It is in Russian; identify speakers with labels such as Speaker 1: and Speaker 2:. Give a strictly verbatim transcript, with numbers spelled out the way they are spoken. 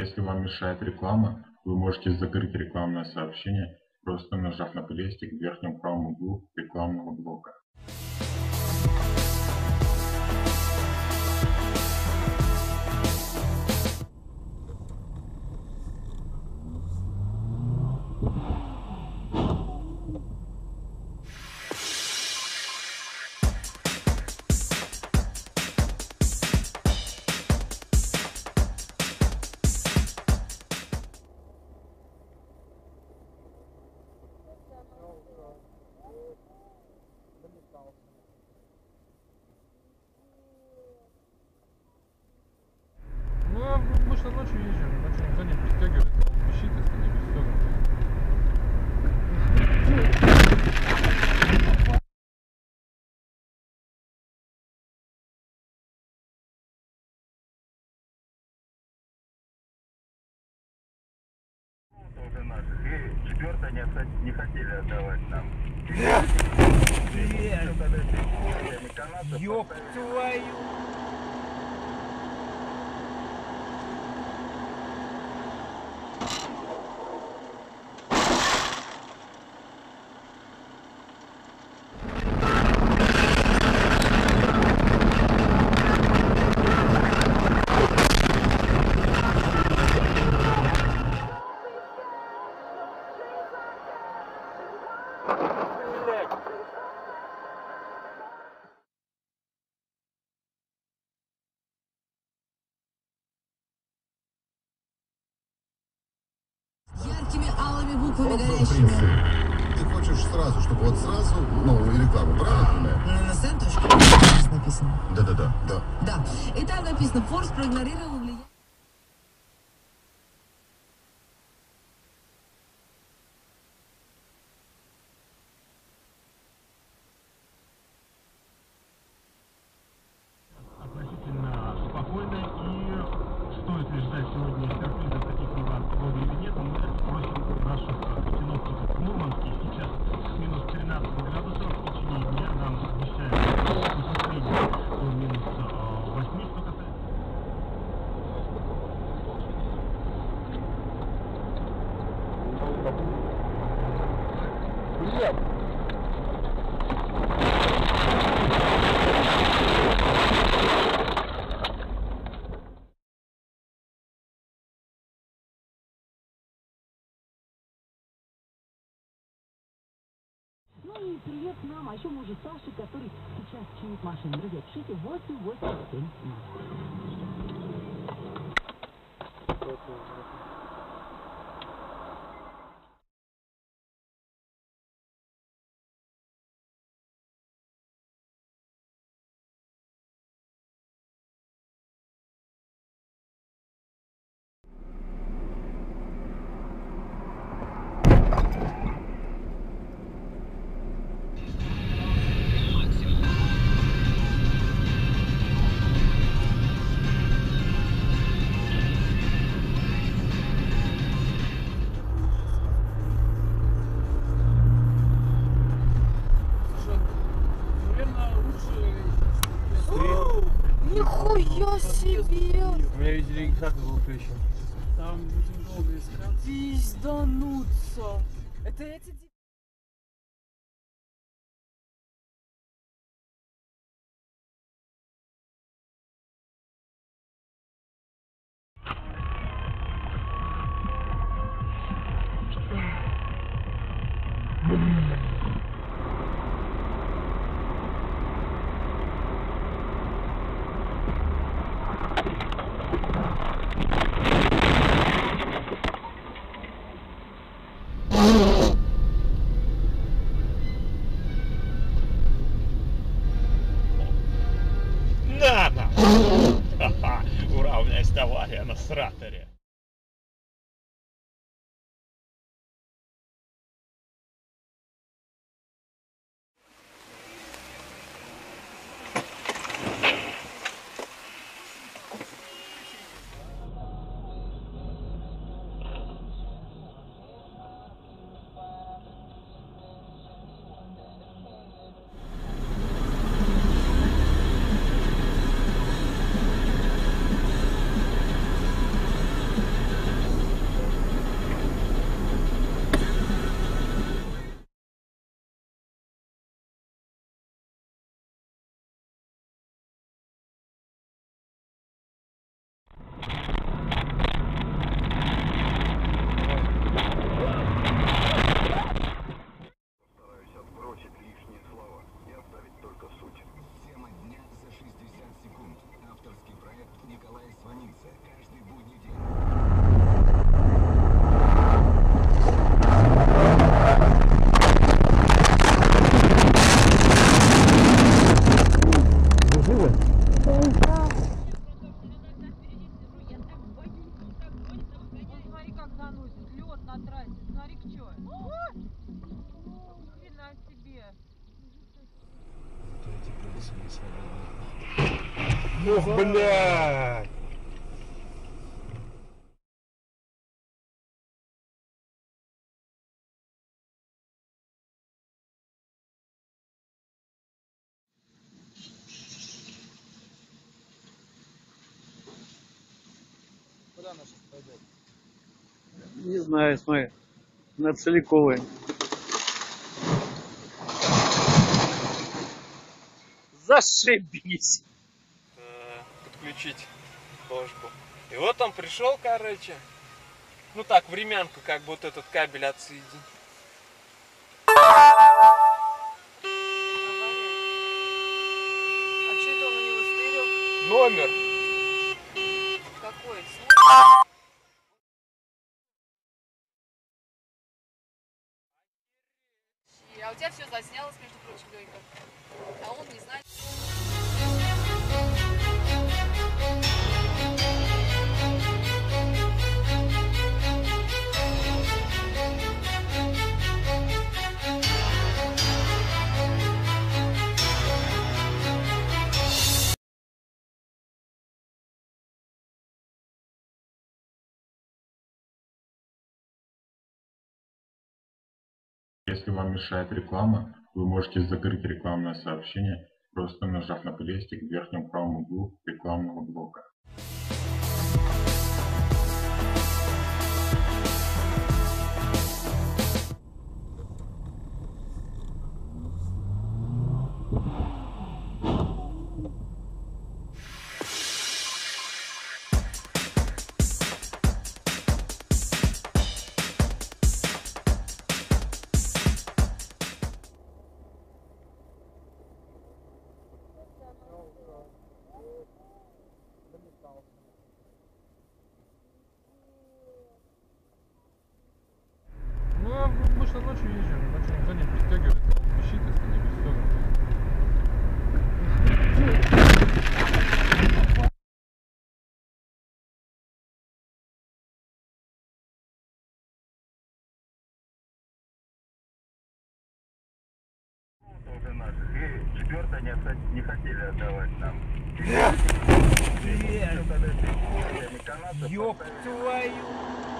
Speaker 1: Если вам мешает реклама, вы можете закрыть рекламное сообщение, просто нажав на крестик в верхнем правом углу рекламного блока.
Speaker 2: Ну, я обычно ночью езжу, ночью никто не пристегивает, а он пищит, если не пристегивает.
Speaker 3: Уже наши. И четвертое не, не хотели отдавать нам.
Speaker 4: Ёб твою!
Speaker 5: Яркими алыми буквами
Speaker 6: Просто, в
Speaker 5: горящими.
Speaker 6: принципе, ты хочешь сразу, чтобы вот сразу новую рекламу, правильно?
Speaker 5: На эн эс эн точка ру написано.
Speaker 6: Да-да-да, да.
Speaker 5: Да. И там написано: Форс проигнорировал влияние.
Speaker 2: Относительно спокойно, и стоит ли ждать сегодня сюрпризов таких у вас погоды или нет, мы просим наших синоптиков в Мурманске. Сейчас минус тринадцать градусов, в течение дня нам обещают высотление до минус восьми, что касается.
Speaker 4: Привет!
Speaker 7: Ну и привет нам, а еще мужу Саши, который сейчас чинит машину. Друзья, пишите восемь восемь семь.
Speaker 8: Нихуя себе!
Speaker 4: У меня видеорегистратор был включен.
Speaker 8: Там будем долго искать. Пиздануться! Это эти...
Speaker 9: Надо! Ха-ха! Ура, у меня есть авария на сраторе.
Speaker 8: на трассе. Смотри-ка, что. Хрена себе.
Speaker 4: Ох, блядь! Куда она сейчас пойдет?
Speaker 10: Не знаю, смотри, на Целиковой. Зашибись!
Speaker 4: Подключить ложку. И вот он пришел, короче. Ну так, времянку, как бы вот этот кабель отсоединить.
Speaker 8: А что это он у него стырил?
Speaker 4: Номер.
Speaker 8: Какой? А у тебя все заснялось, между прочим, Лёйка. А он не знает.
Speaker 1: Если вам мешает реклама, вы можете закрыть рекламное сообщение, просто нажав на крестик в верхнем правом углу рекламного блока.
Speaker 2: Ну, а мы что ночью езжаем, ночью никто не пристегивается, он пищит, если не пристегивается.
Speaker 3: Уже наших. И четвертое не, отца- не хотели отдавать нам.
Speaker 4: Ёб твою!